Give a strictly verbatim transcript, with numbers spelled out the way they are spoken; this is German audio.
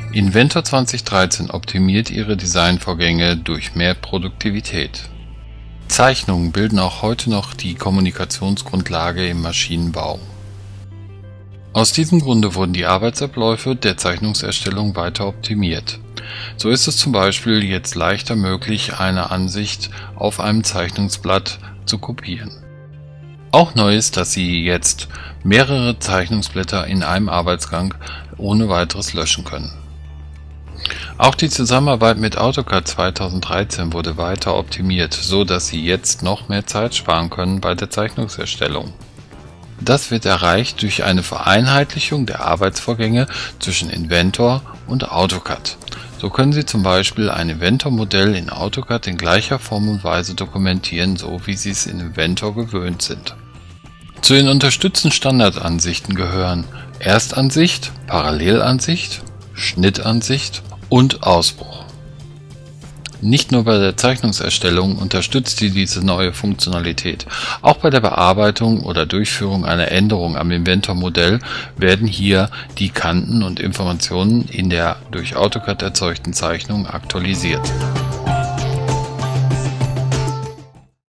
Inventor zwanzig dreizehn optimiert Ihre Designvorgänge durch mehr Produktivität. Zeichnungen bilden auch heute noch die Kommunikationsgrundlage im Maschinenbau. Aus diesem Grunde wurden die Arbeitsabläufe der Zeichnungserstellung weiter optimiert. So ist es zum Beispiel jetzt leichter möglich, eine Ansicht auf einem Zeichnungsblatt zu kopieren. Auch neu ist, dass Sie jetzt mehrere Zeichnungsblätter in einem Arbeitsgang ohne weiteres löschen können. Auch die Zusammenarbeit mit AutoCAD zweitausenddreizehn wurde weiter optimiert, so dass Sie jetzt noch mehr Zeit sparen können bei der Zeichnungserstellung. Das wird erreicht durch eine Vereinheitlichung der Arbeitsvorgänge zwischen Inventor und AutoCAD. So können Sie zum Beispiel ein Inventor-Modell in AutoCAD in gleicher Form und Weise dokumentieren, so wie Sie es in Inventor gewöhnt sind. Zu den unterstützten Standardansichten gehören Erstansicht, Parallelansicht, Schnittansicht und Ausbruch. Nicht nur bei der Zeichnungserstellung unterstützt sie diese neue Funktionalität. Auch bei der Bearbeitung oder Durchführung einer Änderung am Inventor-Modell werden hier die Kanten und Informationen in der durch AutoCAD erzeugten Zeichnung aktualisiert.